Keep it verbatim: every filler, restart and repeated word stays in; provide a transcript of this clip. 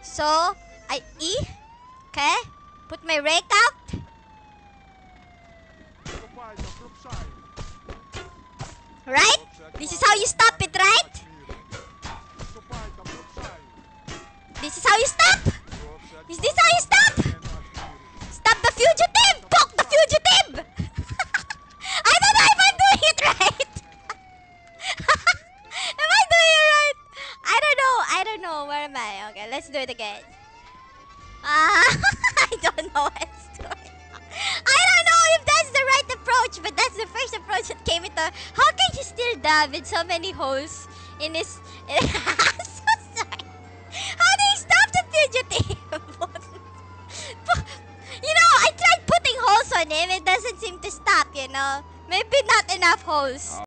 So, I E. Okay. Put my rake out. Right? This is how you stop it, right? This is how you stop? Is this how you stop? Stop the fugitive! Poke the fugitive! I don't know if I'm doing it right! Am I doing it right? I don't know. I don't know. Where am I? Okay, let's do it again. Ah, I don't know what it's doing. I don't know if that's the right approach, but that's the first approach that came into... How can he still dab with so many holes in his... So sorry. How do you stop the fugitive? You know, I tried putting holes on him. It doesn't seem to stop, you know. Maybe not enough holes.